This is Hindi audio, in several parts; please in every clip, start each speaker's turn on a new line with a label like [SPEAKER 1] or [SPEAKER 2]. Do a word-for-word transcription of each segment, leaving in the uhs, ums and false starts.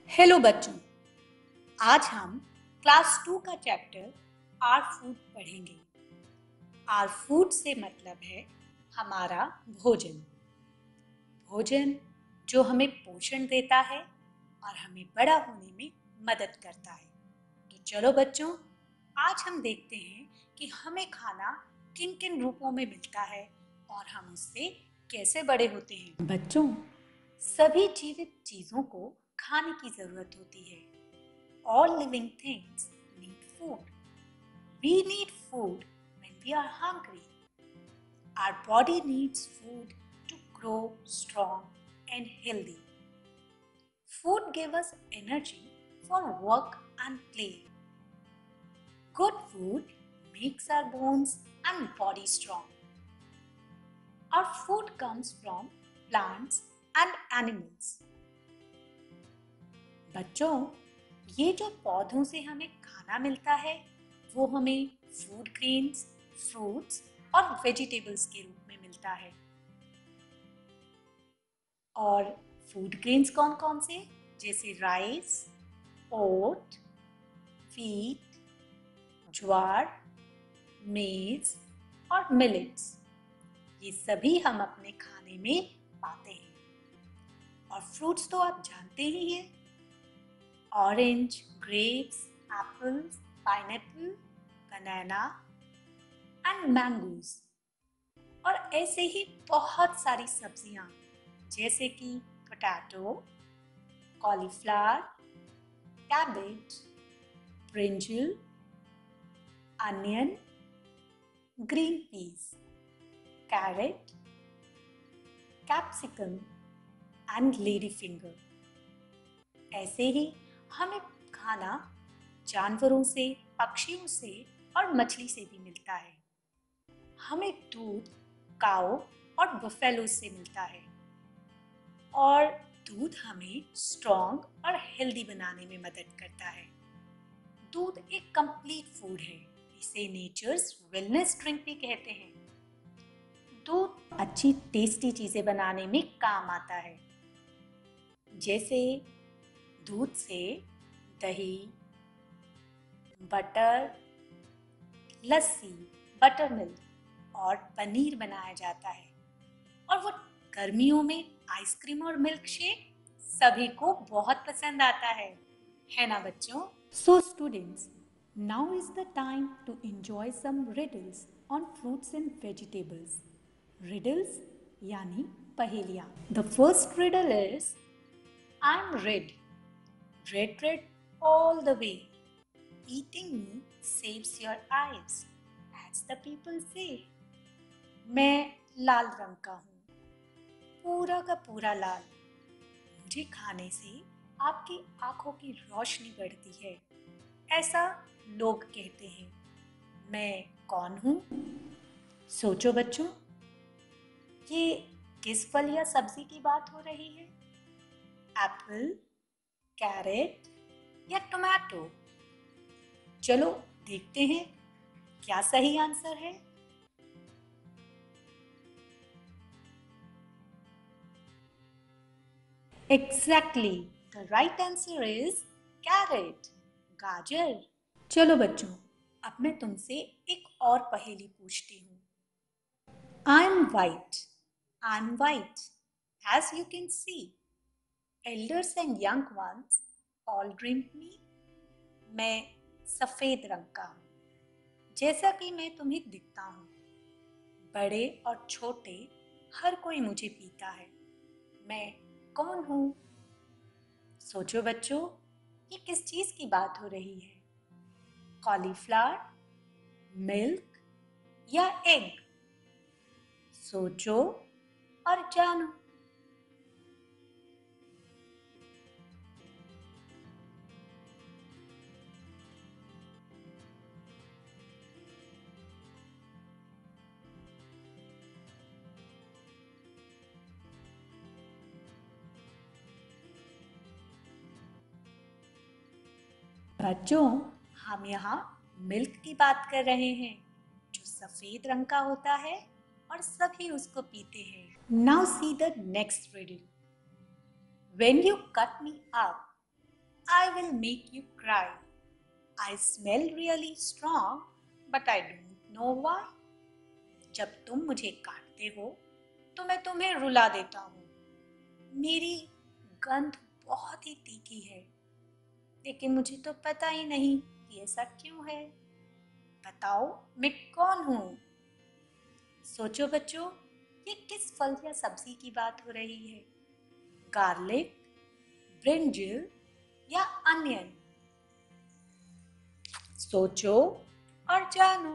[SPEAKER 1] हेलो बच्चों, आज हम क्लास टू का चैप्टर आर फूड पढ़ेंगे। आर फूड से मतलब है हमारा भोजन। भोजन जो हमें पोषण देता है और हमें बड़ा होने में मदद करता है। तो चलो बच्चों, आज हम देखते हैं कि हमें खाना किन किन रूपों में मिलता है और हम उससे कैसे बड़े होते हैं। बच्चों, सभी जीवित चीजों को खाने की जरूरत होती है। All living things need food. We need food when we are hungry. Our body needs food to grow strong and healthy. Food gives us energy for work and play. Good food makes our bones and body strong. Our food comes from plants and animals. बच्चों, ये जो पौधों से हमें खाना मिलता है वो हमें फूड ग्रेन्स, फ्रूट्स और वेजिटेबल्स के रूप में मिलता है। और फूड ग्रेन्स कौन कौन से? जैसे राइस, ओट, व्हीट, ज्वार, मेज और मिलेट्स। ये सभी हम अपने खाने में पाते हैं। और फ्रूट्स तो आप जानते ही हैं, orange, grapes, apples, pineapple, banana and mangoes. और ऐसे ही बहुत सारी सब्जियां जैसे कि potato, cauliflower, cabbage, brinjal, onion, green peas, carrot, capsicum and lady finger. ऐसे ही हमें खाना जानवरों से, पक्षियों से और मछली से भी मिलता है। हमें दूध काऊ और बफेलो से मिलता है। और दूध हमें स्ट्रॉन्ग और हेल्दी बनाने में मदद करता है। दूध एक कंप्लीट फूड है। इसे नेचर्स वेलनेस ड्रिंक भी कहते हैं। दूध अच्छी टेस्टी चीजें बनाने में काम आता है। जैसे दूध से दही, बटर, लस्सी, बटर मिल्क और पनीर बनाया जाता है। और वो गर्मियों में आइसक्रीम और मिल्क शेक सभी को बहुत पसंद आता है, है ना बच्चों? So students, now is the time to enjoy some riddles on fruits and vegetables. Riddles यानी पहेलियां। The first riddle is I'm red, red, red all the way. Eating me saves your eyes, as the people say. मैं लाल रंग का हूँ, पूरा का पूरा लाल। मुझे खाने से आपकी आंखों की रोशनी बढ़ती है, ऐसा लोग कहते हैं। मैं कौन हूँ? सोचो बच्चों, ये किस फल या सब्जी की बात हो रही है? एप्पल, कैरेट या टोमेटो? चलो देखते हैं क्या सही आंसर है। Exactly, the right answer is carrot, गाजर। चलो बच्चों, अब मैं तुमसे एक और पहेली पूछती हूँ। I am white, I am white as you can see, elders and young ones all dream me. मैं सफेद रंग का हूँ, जैसा कि मैं तुम्हें दिखता हूँ। बड़े और छोटे हर कोई मुझे पीता है। मैं कौन हूँ? सोचो बच्चों, ये किस चीज की बात हो रही है? कॉलीफ्लावर, मिल्क या एग? सोचो और जानो। बच्चों, हम यहाँ मिल्क की बात कर रहे हैं, जो सफेद रंग का होता है और सभी उसको पीते हैं। Now see the next riddle. When you cut me up, I will make you cry. I smell really strong, but I don't know why. जब तुम मुझे काटते हो तो मैं तुम्हें रुला देता हूँ। मेरी गंध बहुत ही तीखी है, लेकिन मुझे तो पता ही नहीं कि ऐसा क्यों है। बताओ मैं कौन हूँ? सोचो बच्चों, ये किस फल या सब्जी की बात हो रही है? गार्लिक, ब्रिंजल या अनियन? सोचो और जानो।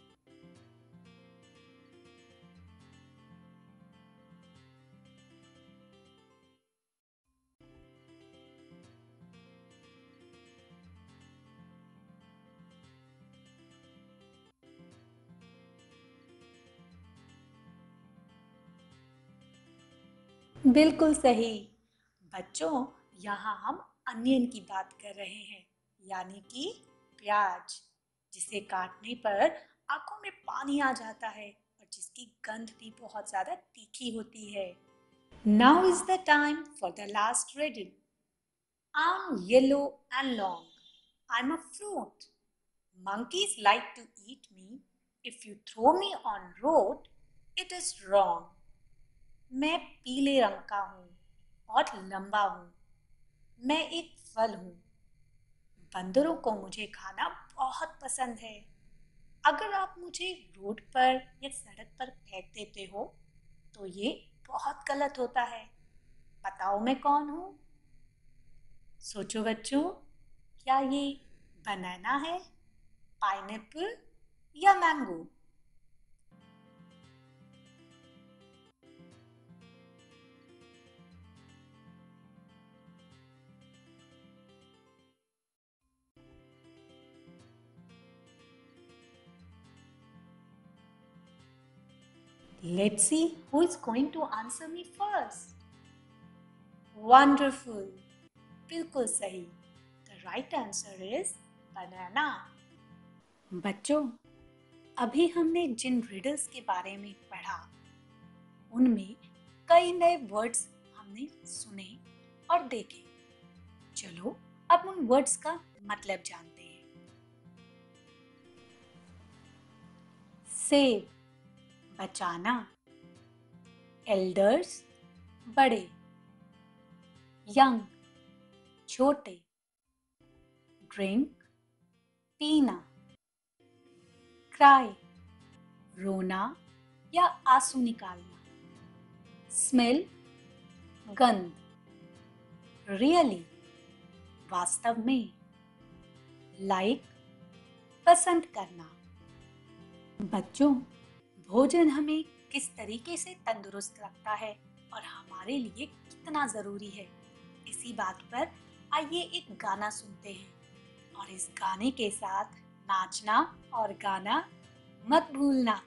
[SPEAKER 1] बिल्कुल सही। बच्चों, यहाँ हम अनियन की बात कर रहे हैं, यानी कि प्याज, जिसे काटने पर आंखों में पानी आ जाता है और जिसकी गंध भी बहुत ज्यादा तीखी होती है। Now is the time for the last riddle. I'm yellow and long. I'm a fruit. Monkeys like to eat me. If you throw me on road, it is wrong. मैं पीले रंग का हूँ और लंबा हूँ। मैं एक फल हूँ। बंदरों को मुझे खाना बहुत पसंद है। अगर आप मुझे रोड पर या सड़क पर फेंक देते हो तो ये बहुत गलत होता है। बताओ मैं कौन हूँ? सोचो बच्चों, क्या ये बनाना है, पाइनएप्पल या mango? Let's see who is going to answer me first. Wonderful. बिल्कुल सही। The right answer is banana. बच्चों, अभी हमने जिन रिडल्स के बारे में पढ़ा, उनमें कई नए वर्ड्स हमने सुने और देखे। चलो अब उन वर्ड्स का मतलब जानते हैं। सेव, बचाना। एल्डर्स, बड़े। यंग, छोटे। ड्रिंक, पीना। क्राई, रोना या आंसू निकालना। स्मेल, गंध। रियली, वास्तव में। लाइक, पसंद करना। बच्चों, भोजन हमें किस तरीके से तंदुरुस्त रखता है और हमारे लिए कितना जरूरी है, इसी बात पर आइए एक गाना सुनते हैं और इस गाने के साथ नाचना और गाना मत भूलना।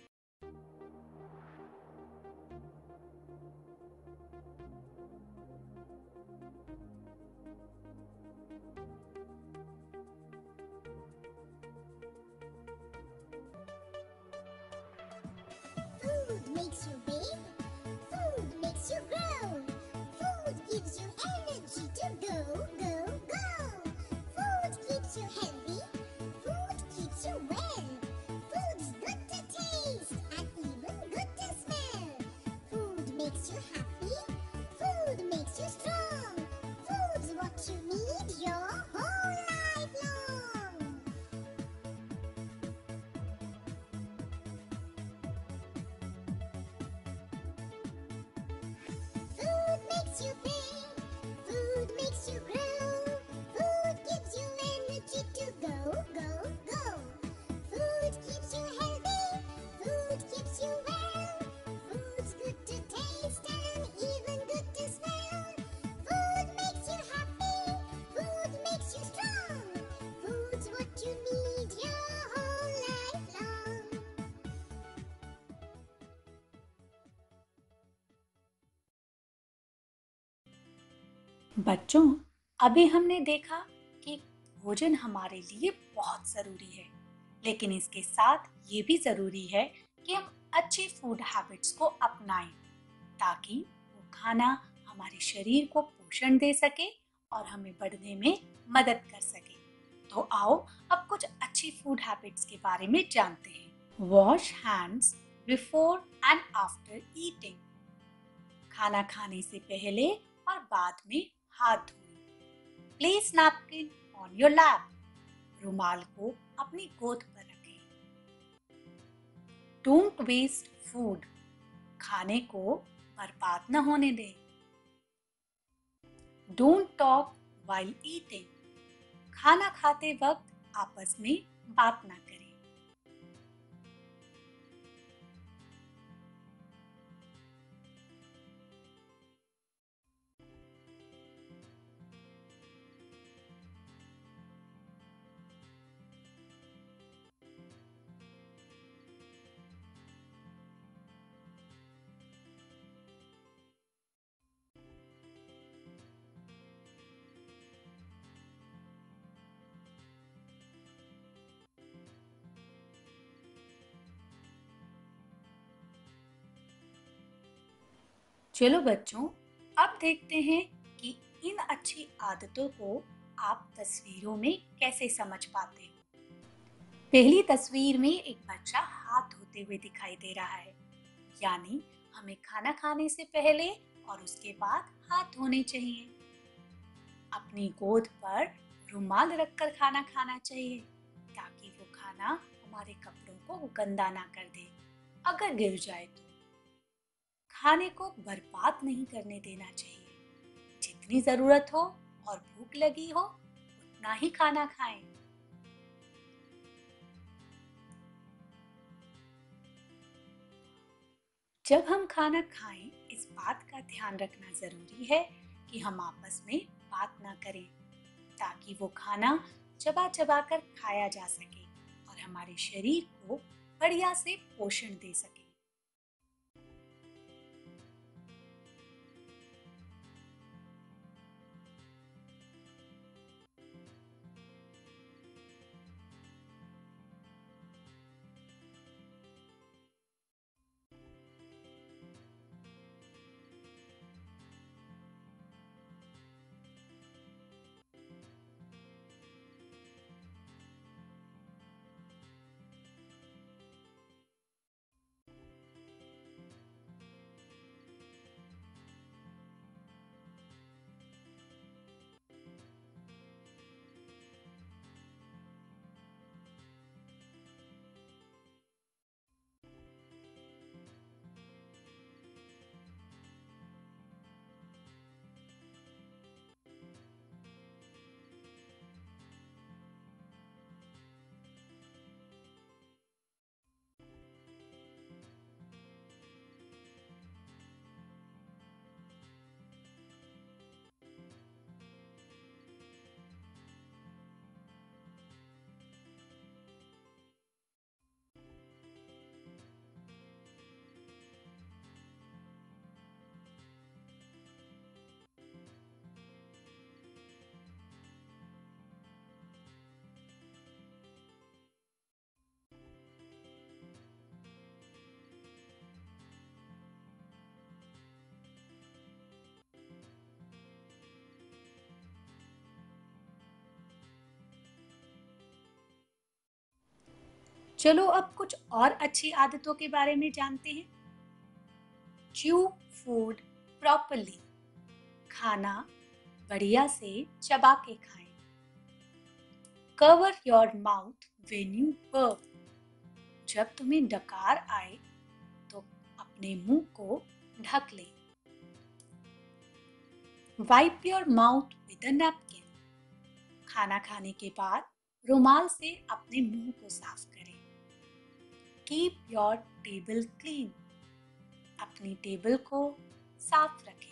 [SPEAKER 2] Food makes you big, food makes you grow, food gives you energy to go, go, go. Food keeps you healthy, food keeps you well, food's good to taste and even good to smell. Food makes you happy, food makes you strong, food's what you need your whole life long. Food makes you big, food makes you grow, food gives you energy to go, go, go. Food keeps you healthy, food keeps you well, food's good to taste and even good to smell. Food makes you happy, food makes you strong, food's what you need your whole life long.
[SPEAKER 1] बच्चों, अभी हमने देखा कि भोजन हमारे लिए बहुत ज़रूरी है, लेकिन इसके साथ ये भी ज़रूरी है कि हम अच्छे फूड हैबिट्स को अपनाएं ताकि वो खाना हमारे शरीर को पोषण दे सके और हमें बढ़ने में मदद कर सके। तो आओ अब कुछ अच्छी फूड हैबिट्स के बारे में जानते हैं। Wash hands before and after eating. खाना खाने से पहले और बाद में हाथ धोएं। Place napkin on your lap. रुमाल को अपनी गोद पर रखें। Don't waste food. खाने को बर्बाद न होने दें। Don't talk while eating. खाना खाते वक्त आपस में बात ना करें। चलो बच्चों, अब देखते हैं कि इन अच्छी आदतों को आप तस्वीरों में कैसे समझ पाते हो। पहली तस्वीर में एक बच्चा हाथ धोते हुए दिखाई दे रहा है, यानी हमें खाना खाने से पहले और उसके बाद हाथ धोने चाहिए। अपनी गोद पर रुमाल रखकर खाना खाना चाहिए ताकि वो खाना हमारे कपड़ों को गंदा ना कर दे। अगर गिर जाए तो खाने को बर्बाद नहीं करने देना चाहिए। जितनी जरूरत हो और भूख लगी हो उतना ही खाना खाएं। जब हम खाना खाएं, इस बात का ध्यान रखना जरूरी है कि हम आपस में बात ना करें ताकि वो खाना चबा चबा कर खाया जा सके और हमारे शरीर को बढ़िया से पोषण दे सके। चलो अब कुछ और अच्छी आदतों के बारे में जानते हैं। Chew food properly. खाना बढ़िया से चबा के खाएं। Cover your mouth when you burp. जब तुम्हें डकार आए तो अपने मुंह को ढक लें। Wipe your mouth with a napkin. खाना खाने के बाद रुमाल से अपने मुंह को साफ करें। Keep your table clean. अपनी टेबल को साफ रखें।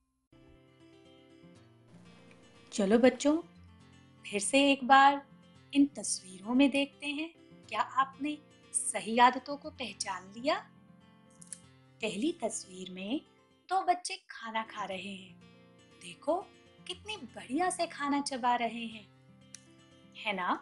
[SPEAKER 1] चलो बच्चों, फिर से एक बार इन तस्वीरों में देखते हैं, क्या आपने सही आदतों को पहचान लिया? पहली तस्वीर में दो बच्चे खाना खा रहे हैं। देखो कितनी बढ़िया से खाना चबा रहे हैं, है ना?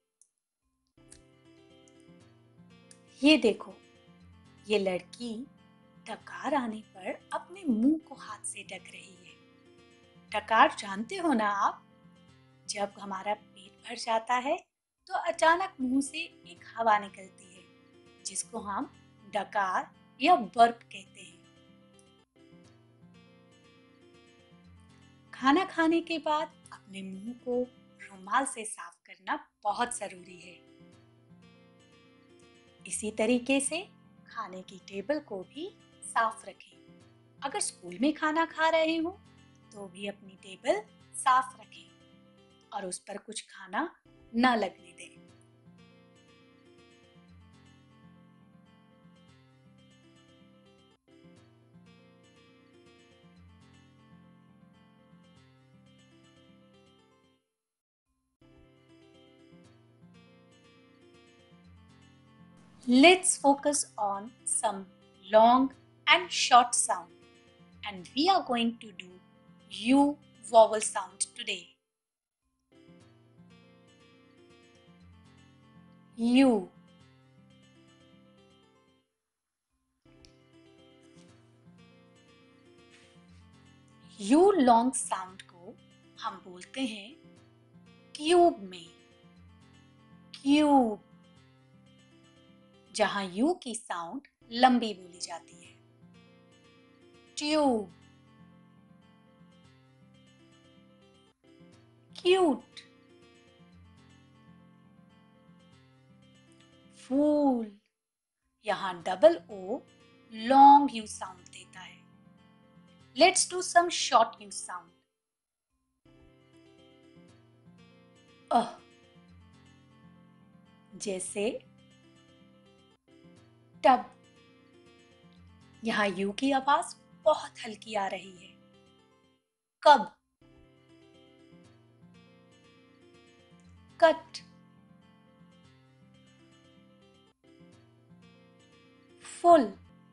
[SPEAKER 1] ये देखो, ये लड़की डकार आने पर अपने मुंह को हाथ से ढक रही है। डकार जानते हो ना आप? जब हमारा पेट भर जाता है तो अचानक मुंह से एक हवा निकलती है, जिसको हम डकार या बर्प कहते हैं। खाना खाने के बाद अपने मुंह को रुमाल से साफ करना बहुत जरूरी है। इसी तरीके से खाने की टेबल को भी साफ रखें। अगर स्कूल में खाना खा रहे हो तो भी अपनी टेबल साफ रखें और उस पर कुछ खाना न लगने दें। Let's focus on some long and short sound, and we are going to do U vowel sound today. U. U long sound को हम बोलते हैं क्यूब में। क्यूब, जहां यू की साउंड लंबी बोली जाती है। ट्यूब, क्यूट, फूल, यहां double O long U sound देता है। Let's do some short U sound. Uh, जैसे टब, यहां यू की आवाज बहुत हल्की आ रही है। कब, कट, फुल।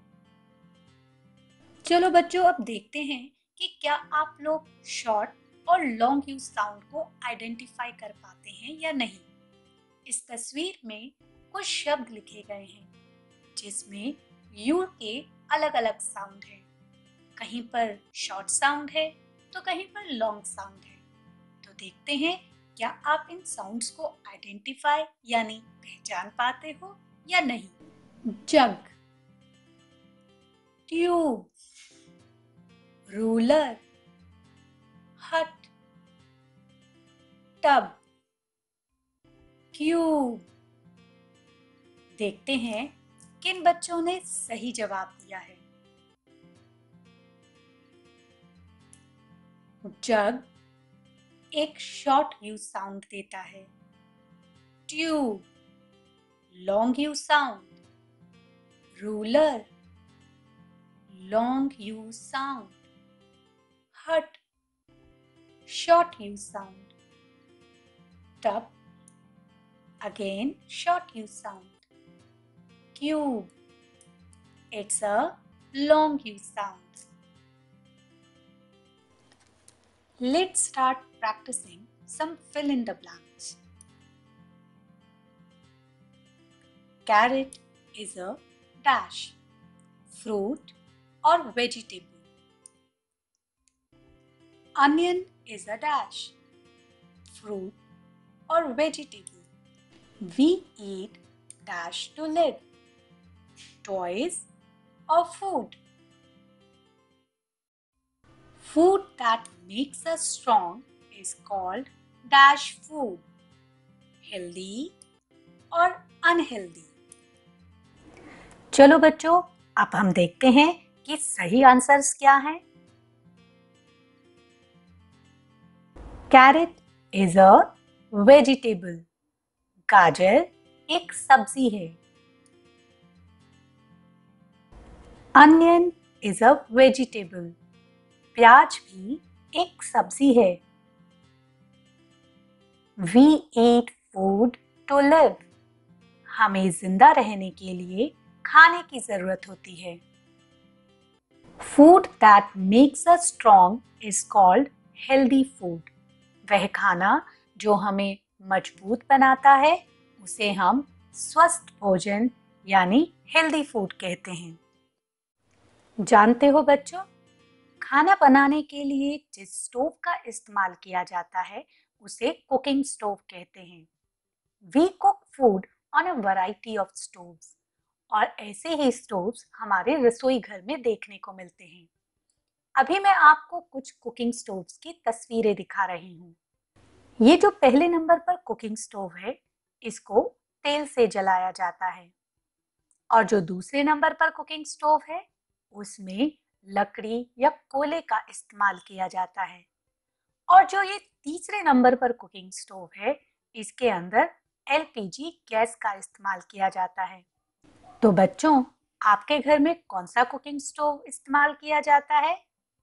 [SPEAKER 1] चलो बच्चों, अब देखते हैं कि क्या आप लोग शॉर्ट और लॉन्ग यू साउंड को आइडेंटिफाई कर पाते हैं या नहीं। इस तस्वीर में कुछ शब्द लिखे गए हैं जिसमें यू के अलग अलग साउंड है। कहीं पर शॉर्ट साउंड है तो कहीं पर लॉन्ग साउंड है। तो देखते हैं क्या आप इन साउंड्स को आइडेंटिफाई यानी पहचान पाते हो या नहीं। Jug, tube, ruler, hut, tub, cube. देखते हैं किन बच्चों ने सही जवाब दिया है। जग एक शॉर्ट यू साउंड देता है। Tube long U sound. Ruler long U sound. Hut short U sound. Tub, again short U sound. Cube, it's a long U sound. Let's start practicing some fill in the blanks. Carrot is a dash, fruit or vegetable. Onion is a dash, fruit or vegetable. We eat dash to live, toys or food. Food that makes us strong is called dash food, healthy or unhealthy. चलो बच्चों, अब हम देखते हैं कि सही आंसर्स क्या हैं। कैरेट इज अ वेजिटेबल, गाजर एक सब्जी है। अनियन इज अ वेजिटेबल, प्याज भी एक सब्जी है। We eat food to live. हमें जिंदा रहने के लिए खाने की जरूरत होती है. Food that makes us strong is called healthy food. वह खाना जो हमें मजबूत बनाता है उसे हम स्वस्थ भोजन यानी हेल्दी फूड कहते हैं. जानते हो बच्चों, खाना बनाने के लिए जिस स्टोव का इस्तेमाल किया जाता है उसे कुकिंग स्टोव कहते हैं. We cook food on a variety of stoves. और ऐसे ही स्टोव्स हमारे रसोई घर में देखने को मिलते हैं. अभी मैं आपको कुछ कुकिंग स्टोव्स की तस्वीरें दिखा रही हूँ. ये जो पहले नंबर पर कुकिंग स्टोव है, इसको तेल से जलाया जाता है. और जो दूसरे नंबर पर कुकिंग स्टोव है, उसमें लकड़ी या कोयले का इस्तेमाल किया जाता है. और जो ये तीसरे नंबर पर कुकिंग स्टोव है, इसके अंदर एल पी जी गैस का इस्तेमाल किया जाता है. तो बच्चों, आपके घर में कौन सा कुकिंग स्टोव इस्तेमाल किया जाता है?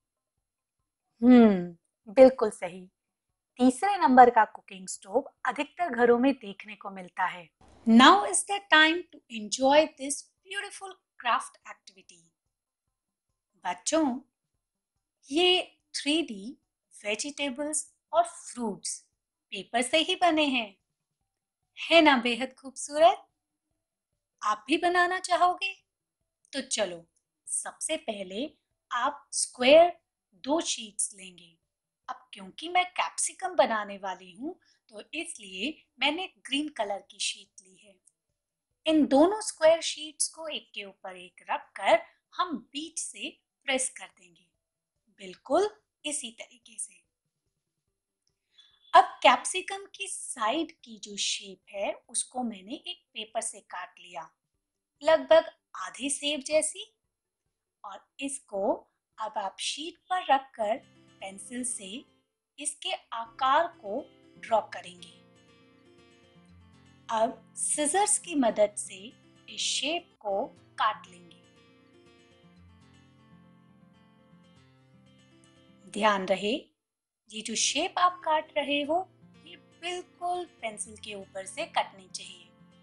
[SPEAKER 1] हम्म, बिल्कुल सही. तीसरे नंबर का कुकिंग स्टोव अधिकतर घरों में देखने को मिलता है. Now is the time to enjoy this beautiful craft activity. बच्चों, ये थ्री डी वेजिटेबल्स और फ्रूट्स पेपर से ही बने हैं. है ना बेहद खूबसूरत? आप भी बनाना चाहोगे? तो चलो, सबसे पहले आप स्क्वायर दो शीट्स लेंगे. अब क्योंकि मैं कैप्सिकम बनाने वाली हूँ तो इसलिए मैंने ग्रीन कलर की शीट ली है. इन दोनों स्क्वायर शीट्स को एक के ऊपर एक रख कर हम बीच से प्रेस कर देंगे, बिल्कुल इसी तरीके से. अब कैप्सिकम की साइड की जो शेप है उसको मैंने एक पेपर से काट लिया, लगभग आधे सेब जैसी. और इसको अब आप शीट पर रखकर पेंसिल से इसके आकार को ड्रॉ करेंगे. अब सिजर्स की मदद से इस शेप को काट लेंगे. ध्यान रहे, ये जो शेप आप काट रहे हो ये बिल्कुल पेंसिल के ऊपर से कटनी चाहिए.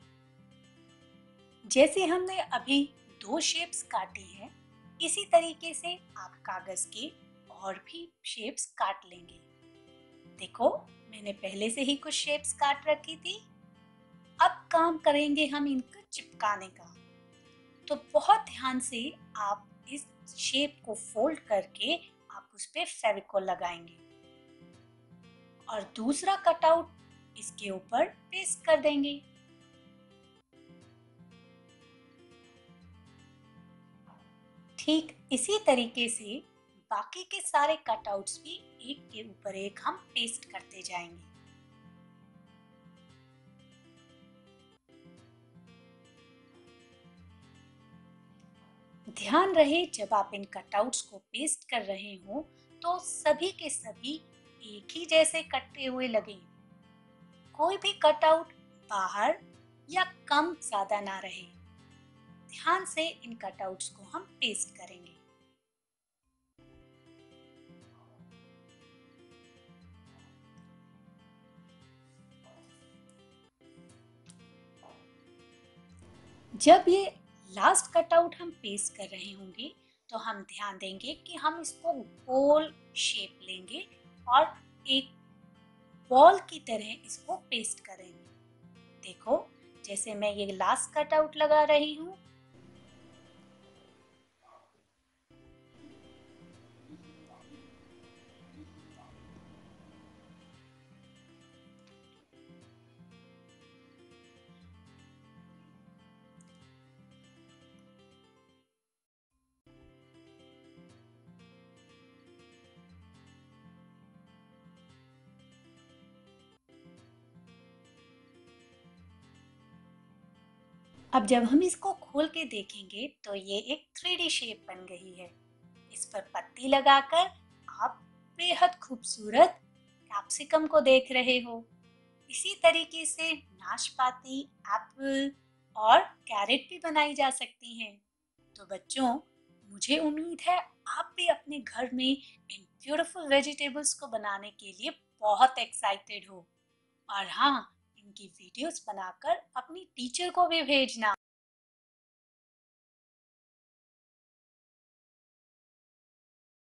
[SPEAKER 1] जैसे हमने अभी दो शेप्स काटे हैं, इसी तरीके से आप कागज के और भी शेप्स काट लेंगे. देखो, मैंने पहले से ही कुछ शेप्स काट रखी थी. अब काम करेंगे हम इनको चिपकाने का. तो बहुत ध्यान से आप इस शेप को फोल्ड करके आप उस पे फेविकोल लगाएंगे और दूसरा कटआउट इसके ऊपर पेस्ट कर देंगे. ठीक इसी तरीके से बाकी के सारे कटआउट्स भी एक के ऊपर एक हम पेस्ट करते जाएंगे. ध्यान रहे, जब आप इन कटआउट्स को पेस्ट कर रहे हो तो सभी के सभी एक ही जैसे कटे हुए लगे. कोई भी कटआउट बाहर या कम ज्यादा ना रहे. ध्यान से इन कटआउट्स को हम पेस्ट करेंगे. जब ये लास्ट कटआउट हम पेस्ट कर रहे होंगे तो हम ध्यान देंगे कि हम इसको गोल शेप लेंगे और एक बॉल की तरह इसको पेस्ट करेंगे. देखो, जैसे मैं ये लास्ट कटआउट लगा रही हूँ, अब जब हम इसको खोल के देखेंगे तो ये एक थ्री डी शेप बन गई है. इस पर पत्ती लगाकर आप बेहद खूबसूरत कैप्सिकम को देख रहे हो. इसी तरीके से नाशपाती, एप्पल और कैरेट भी बनाई जा सकती हैं. तो बच्चों, मुझे उम्मीद है आप भी अपने घर में इन ब्यूटीफुल वेजिटेबल्स को बनाने के लिए बहुत एक्साइटेड हो. और हाँ, इन इनकी वीडियोस बनाकर अपनी टीचर को भी भेजना।